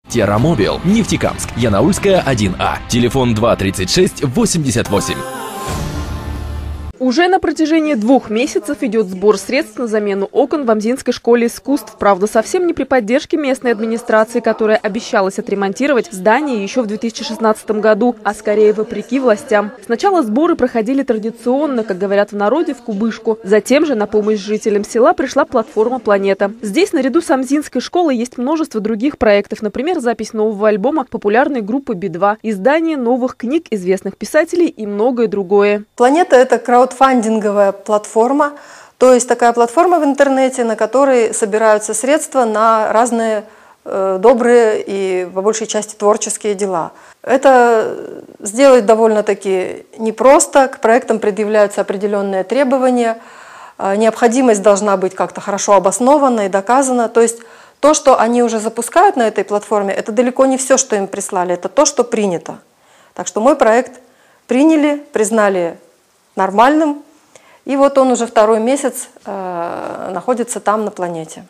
Террамобил, Нефтекамск, Янаульская, 1А. Телефон 236 88. Уже на протяжении 2 месяцев идет сбор средств на замену окон в Амзинской школе искусств. Правда, совсем не при поддержке местной администрации, которая обещалась отремонтировать здание еще в 2016 году, а скорее вопреки властям. Сначала сборы проходили традиционно, как говорят в народе, в кубышку. Затем же на помощь жителям села пришла платформа «Планета». Здесь наряду с Амзинской школой есть множество других проектов. Например, запись нового альбома популярной группы Би-2, издание новых книг известных писателей и многое другое. «Планета» — это краудфандинговая платформа, то есть такая платформа в интернете, на которой собираются средства на разные добрые и, по большей части, творческие дела. Это сделать довольно-таки непросто, к проектам предъявляются определенные требования, необходимость должна быть как-то хорошо обоснована и доказана, то есть то, что они уже запускают на этой платформе, это далеко не все, что им прислали, это то, что принято. Так что мой проект приняли, признали нормальным, и вот он уже 2-й месяц находится там, на планете.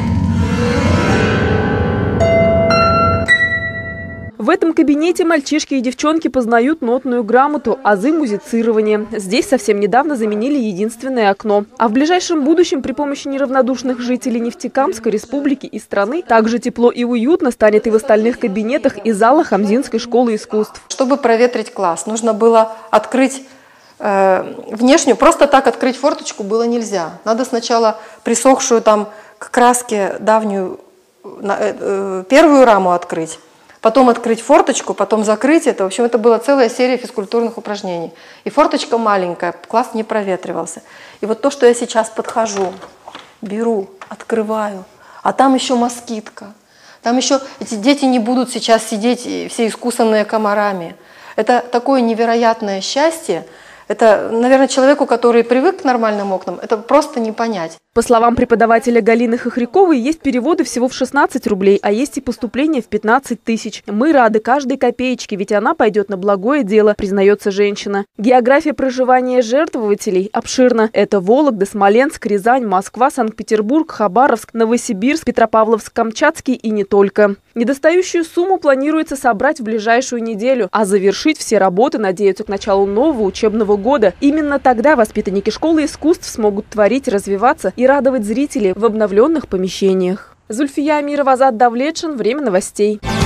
В этом кабинете мальчишки и девчонки познают нотную грамоту, азы музицирования. Здесь совсем недавно заменили единственное окно. А в ближайшем будущем при помощи неравнодушных жителей Нефтекамской республики и страны также тепло и уютно станет и в остальных кабинетах и залах Амзинской школы искусств. Чтобы проветрить класс, нужно было открыть внешнюю, просто так открыть форточку было нельзя. Надо сначала присохшую там к краске давнюю первую раму открыть, потом открыть форточку, потом закрыть это. В общем, это была целая серия физкультурных упражнений. И форточка маленькая, класс не проветривался. И вот то, что я сейчас подхожу, беру, открываю, а там еще москитка. Там еще эти дети не будут сейчас сидеть все искусанные комарами. Это такое невероятное счастье. Это, наверное, человеку, который привык к нормальным окнам, это просто не понять. По словам преподавателя Галины Хохряковой, есть переводы всего в 16 рублей, а есть и поступления в 15 тысяч. Мы рады каждой копеечке, ведь она пойдет на благое дело, признается женщина. География проживания жертвователей обширна. Это Вологда, Смоленск, Рязань, Москва, Санкт-Петербург, Хабаровск, Новосибирск, Петропавловск-Камчатский и не только. Недостающую сумму планируется собрать в ближайшую неделю, а завершить все работы надеются к началу нового учебного года. Именно тогда воспитанники школы искусств смогут творить, развиваться и радовать зрителей в обновленных помещениях. Зульфия Амирова, Азат Давлетшин. Время новостей.